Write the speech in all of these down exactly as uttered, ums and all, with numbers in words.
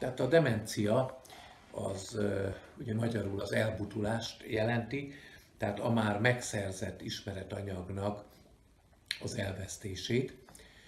Tehát a demencia az ugye magyarul az elbutulást jelenti, tehát a már megszerzett ismeretanyagnak az elvesztését,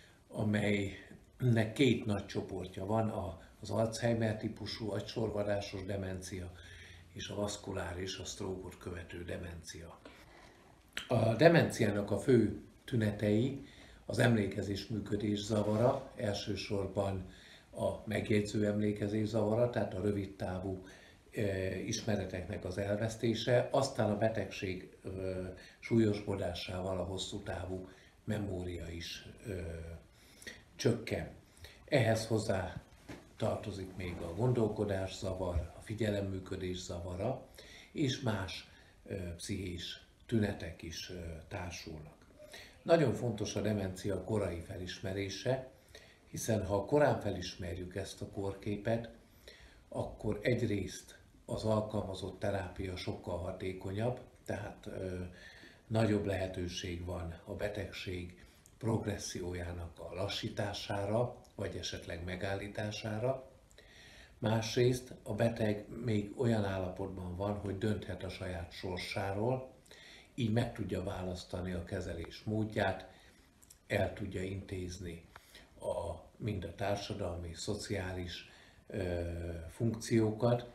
amelynek két nagy csoportja van, az Alzheimer típusú agysorvadásos demencia és a vaskuláris, a stroke-ot követő demencia. A demenciának a fő tünetei az emlékezés-működés zavara, elsősorban a megjegyző emlékezés zavara, tehát a rövidtávú e, ismereteknek az elvesztése, aztán a betegség e, súlyosbodásával a hosszú távú memória is e, csökken. Ehhez hozzá tartozik még a gondolkodás zavar, a figyelemműködés zavara, és más e, pszichés tünetek is e, társulnak. Nagyon fontos a demencia korai felismerése, hiszen ha korán felismerjük ezt a korképet, akkor egyrészt az alkalmazott terápia sokkal hatékonyabb, tehát ö, nagyobb lehetőség van a betegség progressziójának a lassítására, vagy esetleg megállítására. Másrészt a beteg még olyan állapotban van, hogy dönthet a saját sorsáról, így meg tudja választani a kezelés módját, el tudja intézni a, mind a társadalmi, szociális ö, funkciókat,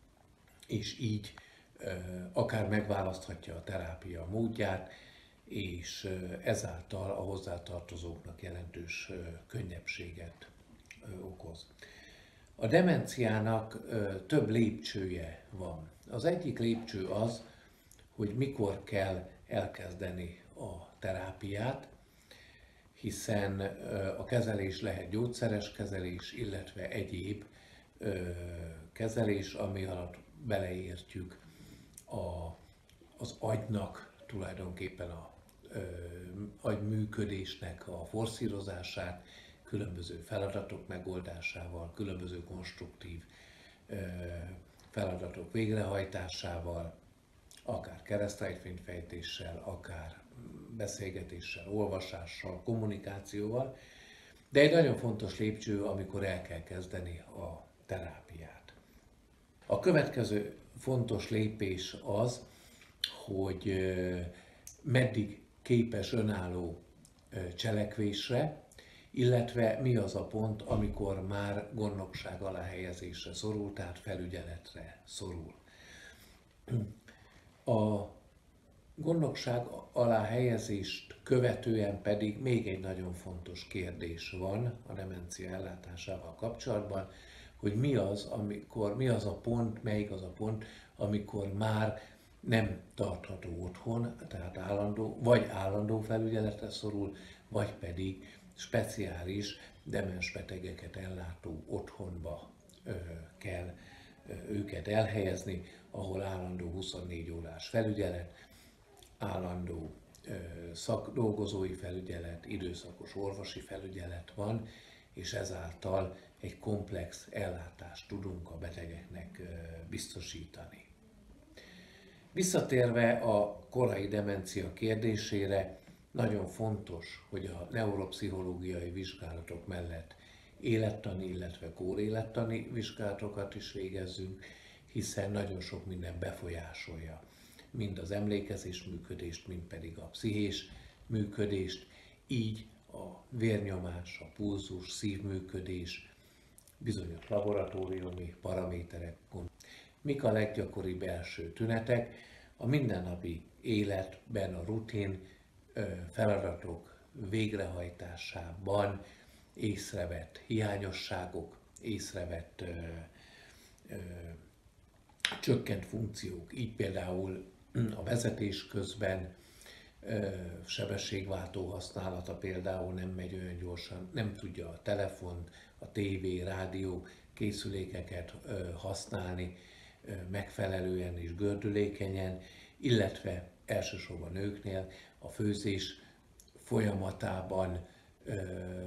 és így ö, akár megválaszthatja a terápia módját, és ö, ezáltal a hozzátartozóknak jelentős ö, könnyebbséget ö, okoz. A demenciának ö, több lépcsője van. Az egyik lépcső az, hogy mikor kell elkezdeni a terápiát, hiszen a kezelés lehet gyógyszeres kezelés, illetve egyéb kezelés, ami alatt beleértjük a, az agynak tulajdonképpen a agyműködésnek a forszírozását, különböző feladatok megoldásával, különböző konstruktív feladatok végrehajtásával, akár keresztrejtvényfejtéssel, akár beszélgetéssel, olvasással, kommunikációval, de egy nagyon fontos lépcső, amikor el kell kezdeni a terápiát. A következő fontos lépés az, hogy meddig képes önálló cselekvésre, illetve mi az a pont, amikor már gondnokság alá helyezésre szorul, tehát felügyeletre szorul. A gondnokság alá helyezést követően pedig még egy nagyon fontos kérdés van a demencia ellátásával kapcsolatban, hogy mi az, amikor, mi az a pont, melyik az a pont, amikor már nem tartható otthon, tehát állandó, vagy állandó felügyeletre szorul, vagy pedig speciális demens betegeket ellátó otthonba ö, kell ö, őket elhelyezni, ahol állandó huszonnégy órás felügyelet, állandó ö, szakdolgozói felügyelet, időszakos orvosi felügyelet van, és ezáltal egy komplex ellátást tudunk a betegeknek ö, biztosítani. Visszatérve a korai demencia kérdésére, nagyon fontos, hogy a neuropszichológiai vizsgálatok mellett élettani, illetve kórélettani vizsgálatokat is végezzünk, hiszen nagyon sok minden befolyásolja mind az emlékezés működést, mind pedig a pszichés működést, így a vérnyomás, a pulzus, szívműködés, bizonyos laboratóriumi paraméterek. Mik a leggyakoribb első tünetek? A mindennapi életben a rutin feladatok végrehajtásában észrevett hiányosságok, észrevett ö, ö, csökkent funkciók, így például a vezetés közben ö, sebességváltó használata például nem megy olyan gyorsan, nem tudja a telefon, a tévé, rádió készülékeket ö, használni ö, megfelelően és gördülékenyen, illetve elsősorban nőknél a főzés folyamatában ö,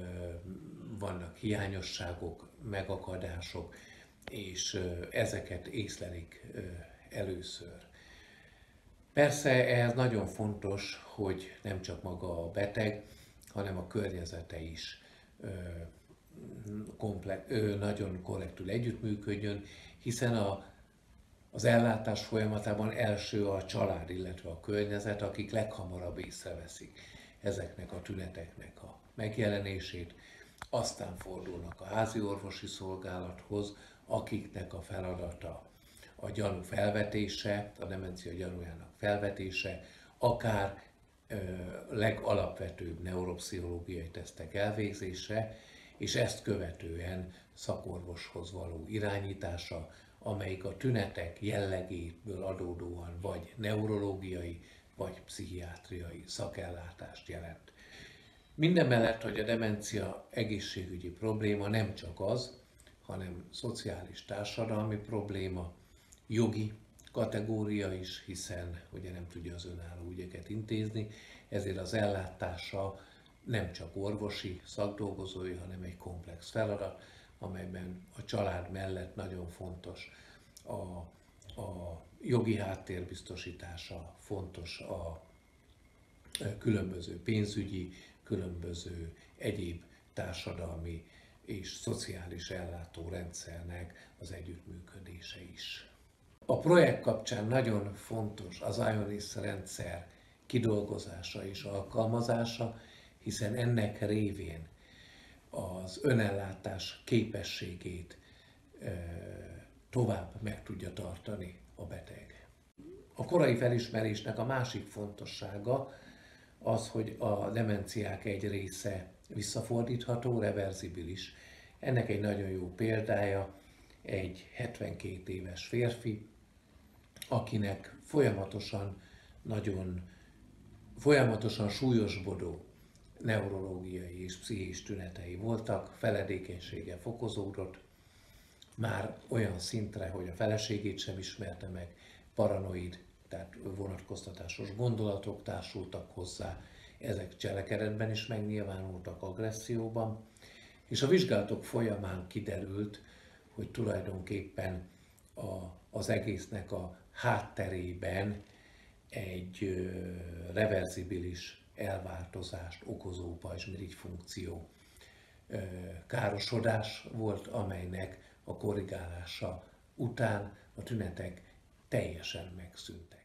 vannak hiányosságok, megakadások, és ö, ezeket észlelik ö, először. Persze ehhez nagyon fontos, hogy nem csak maga a beteg, hanem a környezete is ö, komplex, nagyon korrektül együttműködjön, hiszen a, az ellátás folyamatában első a család, illetve a környezet, akik leghamarabb észreveszik ezeknek a tüneteknek a megjelenését, aztán fordulnak a házi orvosi szolgálathoz, akiknek a feladata a gyanú felvetése, a demencia gyanújának felvetése, akár ö, legalapvetőbb neuropszichológiai tesztek elvégzése, és ezt követően szakorvoshoz való irányítása, amelyik a tünetek jellegéből adódóan vagy neurológiai, vagy pszichiátriai szakellátást jelent. Mindemellett, hogy a demencia egészségügyi probléma nem csak az, hanem szociális társadalmi probléma, jogi kategória is, hiszen ugye nem tudja az önálló ügyeket intézni, ezért az ellátása nem csak orvosi szakdolgozói, hanem egy komplex feladat, amelyben a család mellett nagyon fontos a, a jogi háttér biztosítása, fontos a különböző pénzügyi, különböző egyéb társadalmi és szociális ellátórendszernek az együttműködése is. A projekt kapcsán nagyon fontos az IONIS rendszer kidolgozása és alkalmazása, hiszen ennek révén az önellátás képességét tovább meg tudja tartani a beteg. A korai felismerésnek a másik fontossága az, hogy a demenciák egy része visszafordítható, reverzibilis. Ennek egy nagyon jó példája egy hetvenkét éves férfi, akinek folyamatosan nagyon folyamatosan súlyosbodó neurológiai és pszichés tünetei voltak, feledékenysége fokozódott, már olyan szintre, hogy a feleségét sem ismerte meg, paranoid, tehát vonatkoztatásos gondolatok társultak hozzá, ezek cselekedetben is megnyilvánultak, agresszióban, és a vizsgálatok folyamán kiderült, hogy tulajdonképpen a, az egésznek a hátterében egy ö, reverzibilis elváltozást okozó pajzsmirigy funkció ö, károsodás volt, amelynek a korrigálása után a tünetek teljesen megszűntek.